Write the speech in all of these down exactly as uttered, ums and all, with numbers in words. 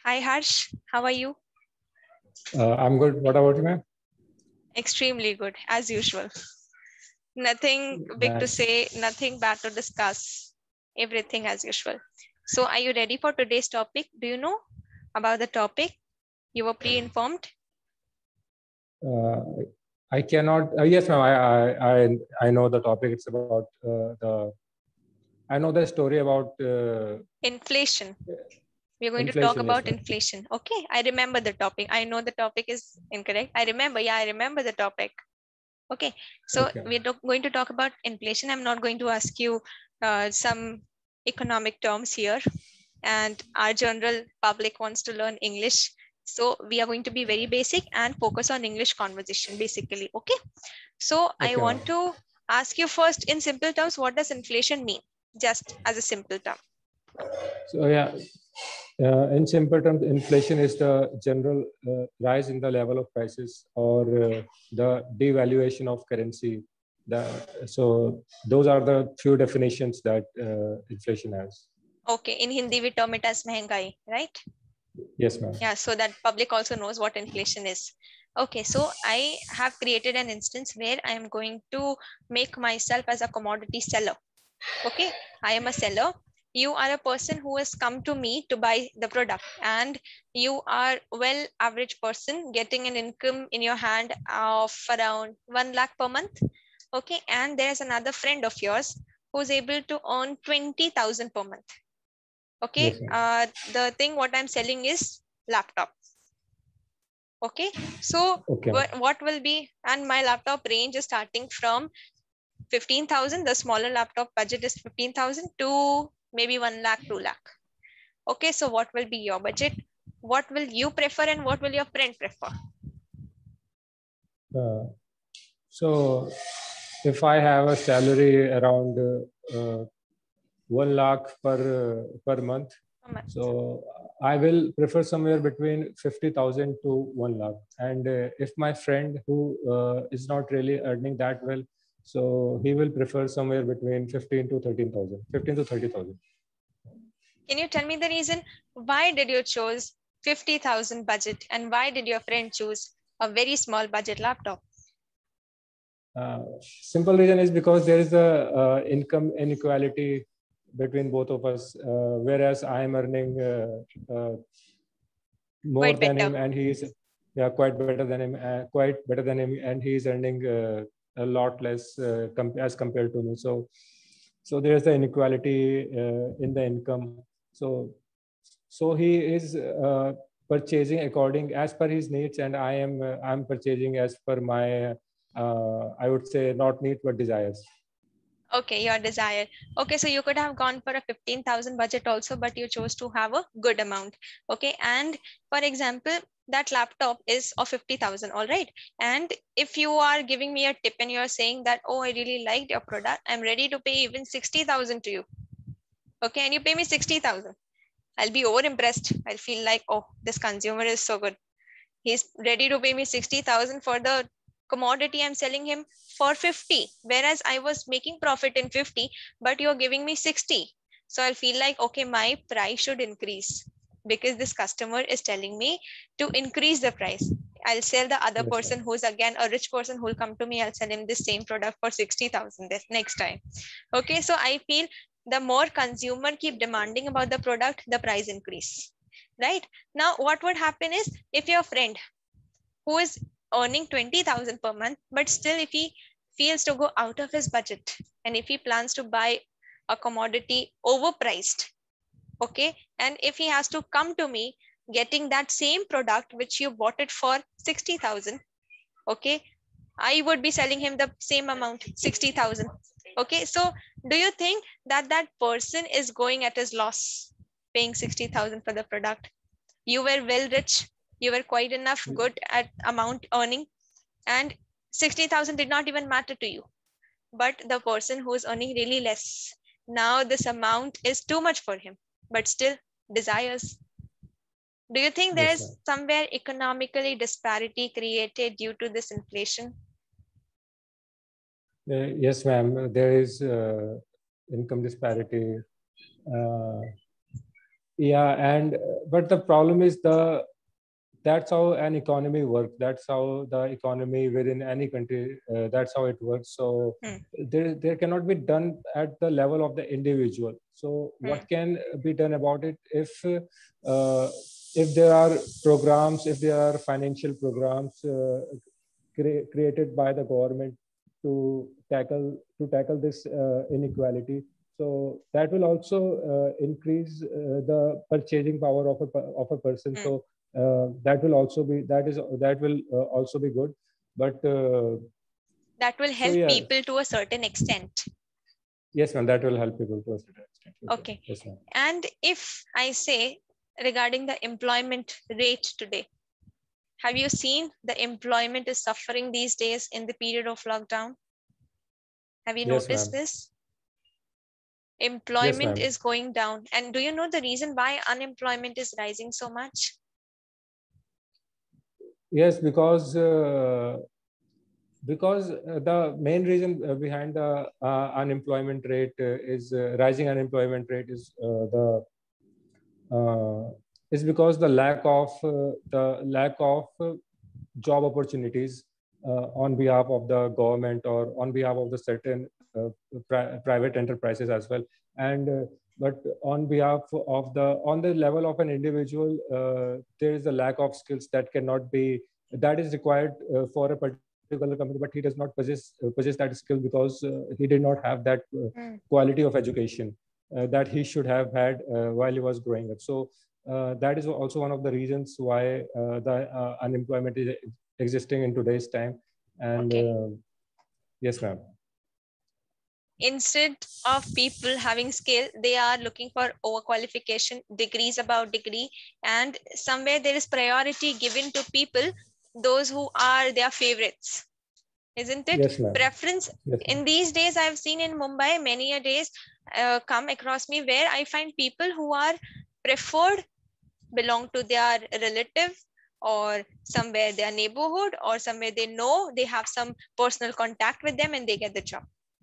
Hi Harsh, how are you? Uh, I'm good. What about you, ma'am? Extremely good, as usual. Nothing big to Nice. say, nothing bad to discuss. Everything as usual. So, are you ready for today's topic? Do you know about the topic? You were pre-informed? Uh, I cannot. Uh, yes, ma'am. I, I I I know the topic. It's about uh, the. I know the story about uh, Inflation. We're going to talk inflation. Yes, about ma'am. inflation. Okay, I remember the topic. I know the topic is incorrect. I remember. Yeah, I remember the topic. Okay, so Okay. we're do- going to talk about inflation. I'm not going to ask you uh, some economic terms here, and our general public wants to learn English. So we are going to be very basic and focus on English conversation basically. Okay, so I Okay, ma'am. want to ask you first in simple terms, what does inflation mean? Just as a simple term. So yeah, uh, in simple terms, inflation is the general uh, rise in the level of prices or uh, the devaluation of currency. The, so those are the few definitions that uh, inflation has. Okay, in Hindi we term it as mehengai, right? Yes, ma'am. Yeah, so that public also knows what inflation is. Okay, so I have created an instance where I am going to make myself as a commodity seller. Okay, I am a seller. You are a person who has come to me to buy the product, and you are well average person getting an income in your hand of around one lakh per month. Okay, and there's another friend of yours who's able to earn twenty thousand per month. Okay, Yes, ma'am. uh, the thing what I'm selling is laptop. Okay, so Okay, ma'am. what, what will be, and my laptop range is starting from fifteen thousand. The smaller laptop budget is fifteen thousand to maybe one lakh, two lakh. Okay, so what will be your budget? What will you prefer and what will your friend prefer? Uh, so if I have a salary around uh, uh, one lakh per uh, per month, Per month. so I will prefer somewhere between fifty thousand to one lakh. And uh, if my friend who uh, is not really earning that well, so he will prefer somewhere between fifteen to thirteen thousand, fifteen to thirty thousand. Can you tell me the reason? Why did you choose fifty thousand budget and why did your friend choose a very small budget laptop? Uh, simple reason is because there is a uh, income inequality between both of us. Uh, whereas I am earning uh, uh, more Quite than better. him, and he is yeah quite better than him, uh, quite better than him, and he is earning uh, a lot less uh, com- as compared to me. So, so there is the inequality uh, in the income. So, so he is uh, purchasing according as per his needs, and I am uh, I'm purchasing as per my uh, I would say not needs but desires. Okay, your desire. Okay, so you could have gone for a fifteen thousand budget also, but you chose to have a good amount. Okay, and for example, that laptop is of fifty thousand, all right? And if you are giving me a tip and you're saying that, oh, I really liked your product, I'm ready to pay even sixty thousand to you. Okay, and you pay me sixty thousand. I'll be over impressed. I'll feel like, oh, this consumer is so good. He's ready to pay me sixty thousand for the commodity I'm selling him for fifty, whereas I was making profit in fifty, but you're giving me sixty. So I'll feel like, okay, my price should increase because this customer is telling me to increase the price. I'll sell the other Yes, person ma'am. who's again a rich person who'll come to me. I'll sell him the same product for sixty thousand this next time. Okay, so I feel the more consumer keep demanding about the product, the price increase. Right now, what would happen is if your friend who is earning twenty thousand per month, but still if he feels to go out of his budget and if he plans to buy a commodity overpriced, okay, and if he has to come to me getting that same product which you bought it for sixty thousand, okay, I would be selling him the same amount, sixty thousand. Okay, so do you think that that person is going at his loss paying sixty thousand for the product? You were well rich, you were quite enough good at amount earning, and sixty thousand did not even matter to you. But the person who is earning really less, now this amount is too much for him, but still desires. Do you think there Yes, is ma'am. somewhere economically disparity created due to this inflation? Uh, yes, ma'am. There is uh, income disparity. Uh, Yeah, and uh, but the problem is the that's how an economy works. That's how the economy within any country. Uh, that's how it works. So Hmm. there there cannot be done at the level of the individual. So Hmm. what can be done about it if uh, if there are programs, if there are financial programs uh, cre- created by the government to tackle to tackle this uh, inequality. So that will also uh, increase uh, the purchasing power of a per- of a person. Hmm. So uh, that will also be that is that will uh, also be good. But uh, That will so help yeah, people to a certain extent. yes, ma'am, that will help people to a certain extent. Okay. Yes, ma'am. And if I say regarding the employment rate today, have you seen the employment is suffering these days in the period of lockdown? Have you Yes, noticed ma'am. this? Yes, Employment ma'am. is going down. And do you know the reason why unemployment is rising so much? Yes, because uh, because uh, the main reason uh, behind the uh, unemployment rate uh, is uh, rising unemployment rate is uh, the uh, is because the lack of uh, the lack of uh, job opportunities uh, on behalf of the government or on behalf of the certain uh, pri- private enterprises as well. And uh, but on behalf of the on the level of an individual, uh, there is a lack of skills that cannot be that is required uh, for a particular company, but he does not possess uh, possess that skill because uh, he did not have that uh, Mm. quality of education uh, that he should have had uh, while he was growing up. So uh, that is also one of the reasons why uh, the uh, unemployment is existing in today's time. And Okay. uh, yes, ma'am. Instead of people having skill, they are looking for overqualification, degrees about degree, and somewhere there is priority given to people, those who are their favorites, isn't it? Yes, ma'am. Preference. Yes, ma'am. In these days, I've seen in Mumbai many a days uh, come across me where I find people who are preferred belong to their relative or somewhere their neighborhood or somewhere they know they have some personal contact with them and they get the job.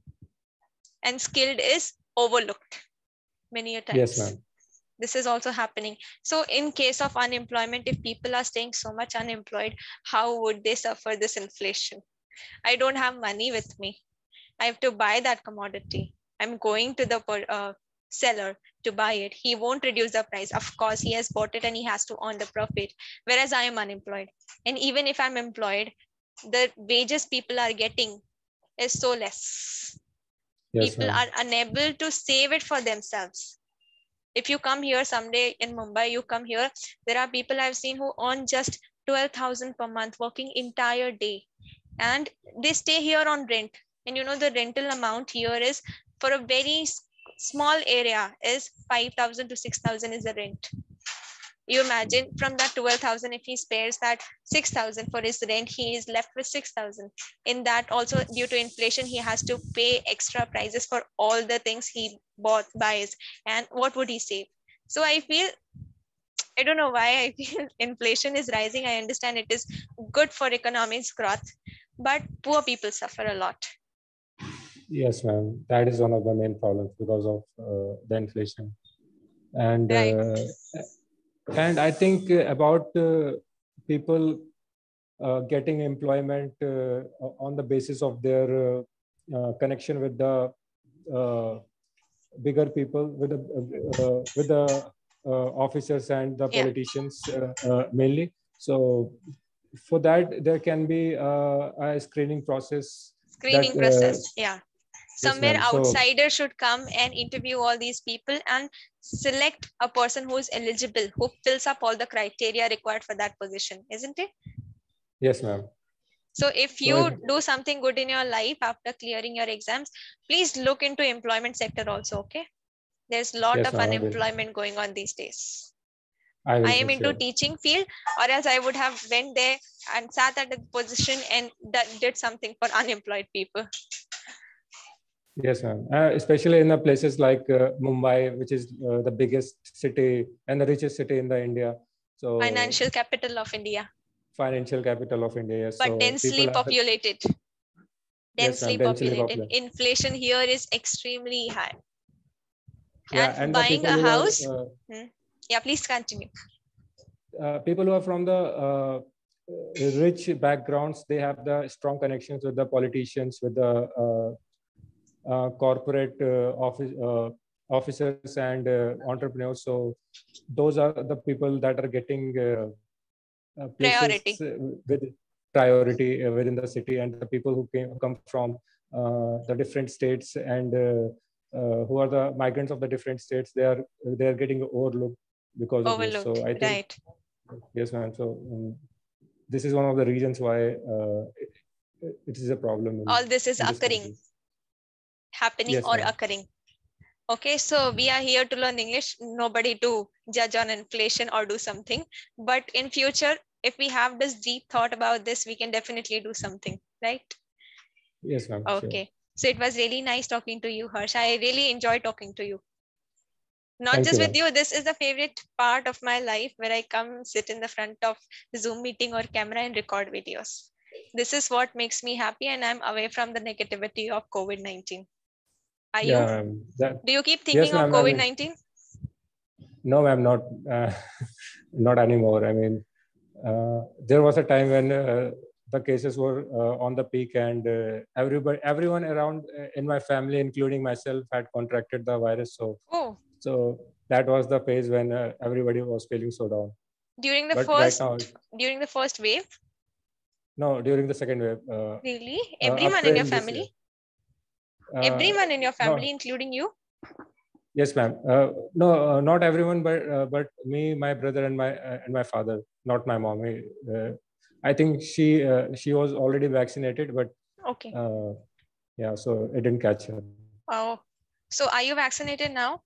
And skilled is overlooked many a Yes, times. ma'am. This is also happening. So in case of unemployment, if people are staying so much unemployed, how would they suffer this inflation? I don't have money with me. I have to buy that commodity. I'm going to the uh, seller to buy it. He won't reduce the price. Of course, he has bought it and he has to earn the profit. Whereas I am unemployed. And even if I'm employed, the wages people are getting is so less. Yes, People ma'am. are unable to save it for themselves. If you come here someday in Mumbai, you come here, there are people I've seen who earn just twelve thousand per month working entire day. And they stay here on rent. And you know, the rental amount here is for a very small area is five thousand to six thousand is the rent. You imagine from that twelve thousand, if he spares that six thousand for his rent, he is left with six thousand. In that also, due to inflation, he has to pay extra prices for all the things he bought, buys. And what would he save? So I feel, I don't know why I feel inflation is rising. I understand it is good for economics growth, but poor people suffer a lot. Yes, ma'am. That is one of the main problems because of uh, the inflation. And Right. uh, and I think uh, about uh, people uh, getting employment uh, on the basis of their uh, uh, connection with the uh, bigger people, with the uh, with the uh, officers and the Yeah. politicians uh, uh, mainly. So for that, there can be uh, a screening process that Screening uh, process. Yeah. yes, Somewhere ma'am. So outsider should come and interview all these people and select a person who is eligible, who fills up all the criteria required for that position, isn't it? yes, ma'am. So if So if, you do something good in your life after clearing your exams, please look into employment sector also. Okay, there's a lot yes, of ma'am, I will. unemployment going on these days. I I will am for into sure. teaching field, or else I would have went there and sat at the position and that did something for unemployed people. Yes, ma'am. Uh, especially in the places like uh, Mumbai, which is uh, the biggest city and the richest city in the India. So Financial capital of India, financial capital of India. Yes. but So densely people are populated. yes, ma'am, Densely densely populated. popular. Inflation here is extremely high. Yeah, And and the buying people a who are house, uh, hmm, Yeah, please continue. Uh, people who are from the uh, rich backgrounds, they have the strong connections with the politicians, with the uh, uh, corporate uh, office uh, officers and uh, entrepreneurs. So those are the people that are getting uh, uh, places Priority. with priority uh, within the city, and the people who came, come from uh, the different states and uh, uh, who are the migrants of the different states, they are they are getting overlooked because of this. So Overlooked. I think, Right. yes, ma'am. So um, this is one of the reasons why uh, it, it is a problem in, All this is in this occurring, country. happening Yes, or ma'am. occurring. Okay, so we are here to learn English, nobody to judge on inflation or do something. But in future, if we have this deep thought about this, we can definitely do something, right? Yes, ma'am. Okay. Sure. So it was really nice talking to you, Harsh. I really enjoyed talking to you. Not Thank just you, with ma'am. you, this is the favorite part of my life where I come sit in the front of Zoom meeting or camera and record videos. This is what makes me happy, and I'm away from the negativity of COVID nineteen. Are Yeah, you? ma'am. That, Do you keep yes, thinking of ma'am. I COVID mean, nineteen? no, ma'am, not uh, not anymore. I mean, uh, there was a time when uh, the cases were uh, on the peak, and uh, everybody, everyone around uh, in my family, including myself, had contracted the virus. So, Oh, so that was the phase when uh, everybody was feeling so down. during the But right first now, during the first wave? no, during the second wave, uh, Really? uh, Everyone in your April this year. family? Uh, Everyone in your no, family, including you? yes, ma'am. Uh, no, uh, not everyone, but uh, but me, my brother, and my uh, and my father. Not my mom. Uh, I think she uh, she was already vaccinated, but Okay. uh, yeah, so it didn't catch her. Oh, so are you vaccinated now?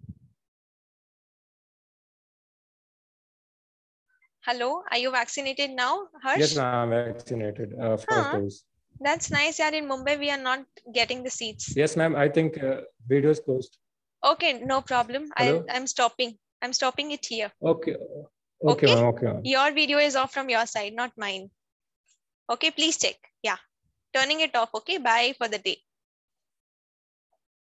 Hello, are you vaccinated now, Harsh? Yes, ma'am. I'm vaccinated. Uh, first Huh, dose. that's nice. Yeah, in Mumbai, we are not getting the seats. Yes, ma'am. I think uh, video is closed. Okay, no problem. I, Hello. I'm stopping. I'm stopping it here. Okay. Okay, Okay, ma'am. Okay, ma'am. your video is off from your side, not mine. Okay, please check. Yeah, turning it off. Okay, bye for the day.